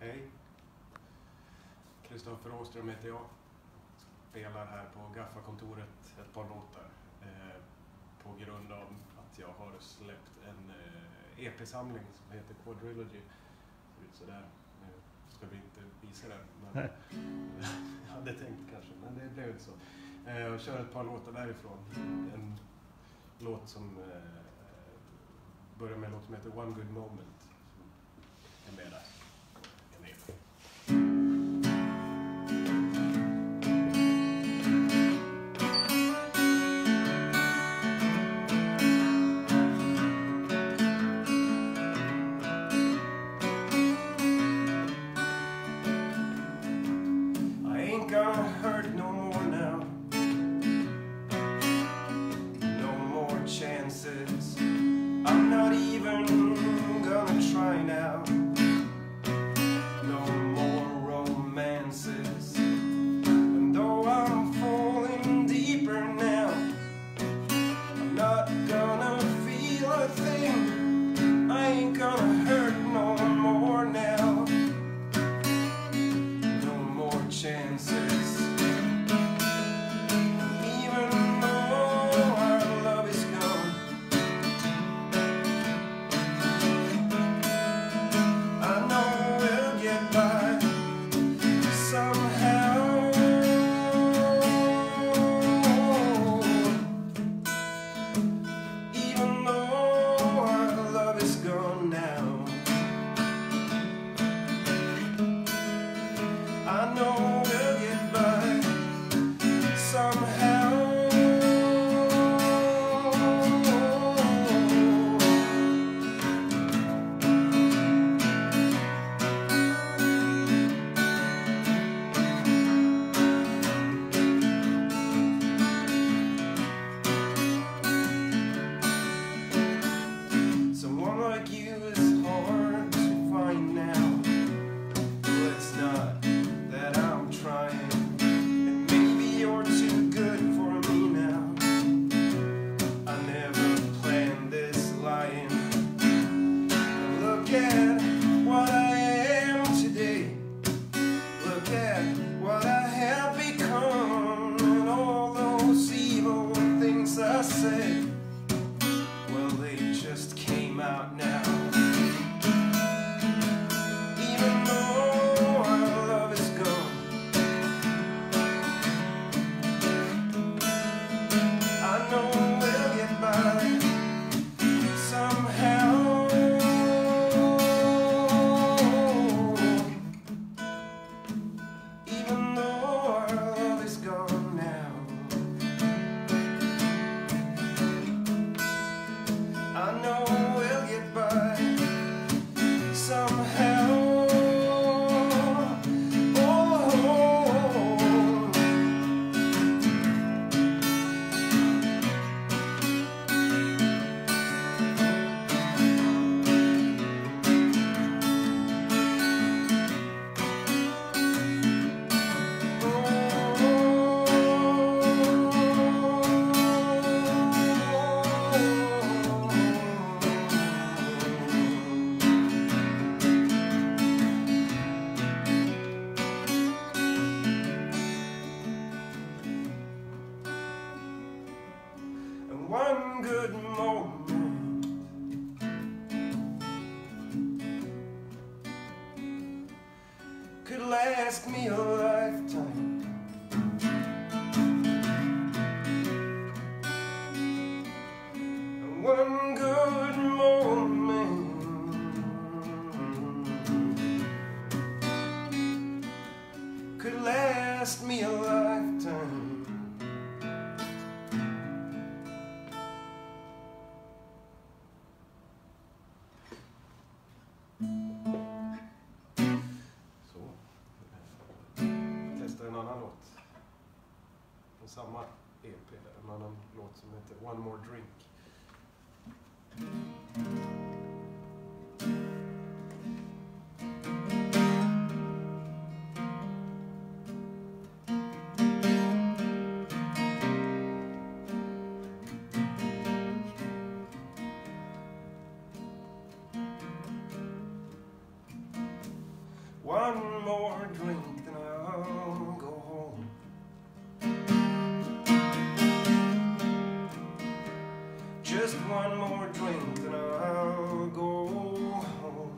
Hej, Kristofer Åström heter jag. Spelar här på GAFFA-kontoret ett par låtar på grund av att jag har släppt en EP-samling som heter Quadrilogy. Ser ut sådär. Nu ska vi inte visa den, men jag hade tänkt kanske, men det blev inte så. Jag kör ett par låtar därifrån. En låt som börjar med en låt som heter One Good Moment. Som är med där. En EP. Gonna hurt no more now. No more chances. I'm not even gonna try now. No more romances. And though I'm falling deeper now, I'm not gonna feel a thing. I ain't gonna hurt no more now. No more chances. I know we'll get by somehow. Someone like you is hard to find now. Well, it's not that I'm trying, and maybe you're too good for me now. I never planned this lying. Look at what I am today. Look at what I have become, and all those evil things I said, well, they just came out now. I know we'll get by somehow. One good moment could last me a lifetime. One good moment could last me a lifetime. En annan låt på samma EP, en annan låt som heter One More Drink. one more drink, then I'll go home. Just one more drink, then I'll go home.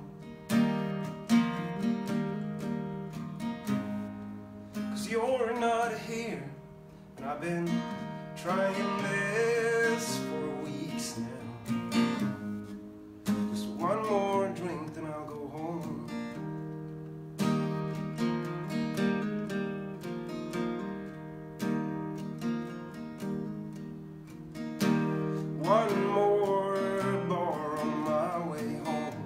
'Cause you're not here, and I've been trying this for weeks now. Just one more drink, then I'll go home. One more bar on my way home.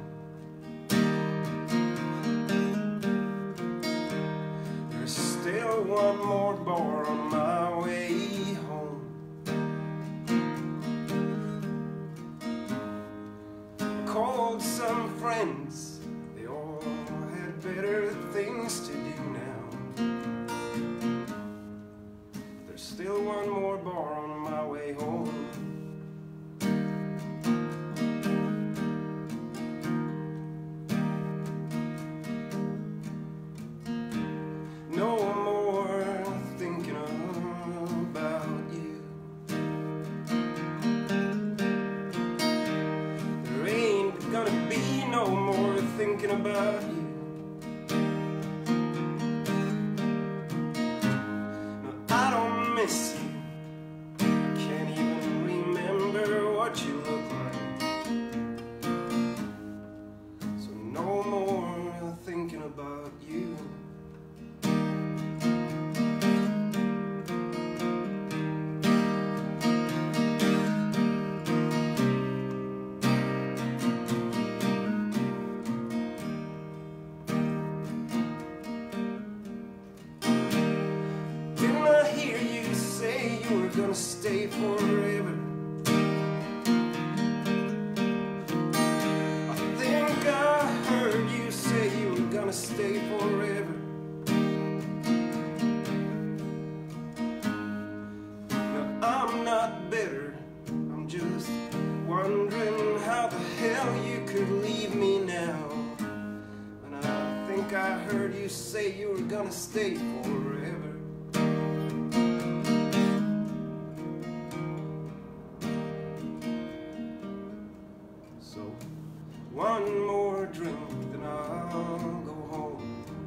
There's still one more bar on my way home. Called some friends, they all had better things to do now. There's still one more bar on my way home. No more thinking about you. There ain't gonna be no more thinking about you. No, I don't miss you. I can't even remember what you look like. So no more thinking about you. You were gonna stay forever. I think I heard you say you were gonna stay forever. Now I'm not bitter, I'm just wondering how the hell you could leave me now. And I think I heard you say you were gonna stay forever. So, one more drink, then I'll go home.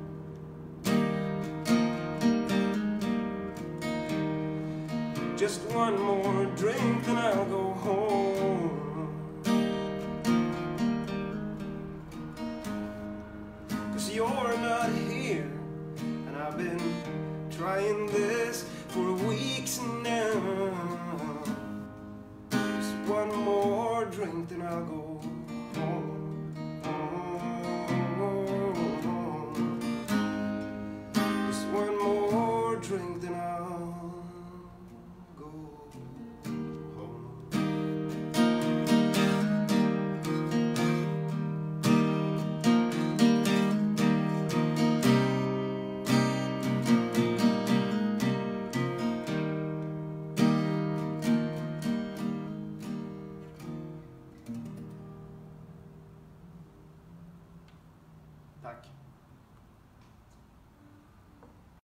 Just one more drink, then I'll go home. 'Cause you're not here, and I've been trying this for weeks now. Just one more drink, then I'll go home.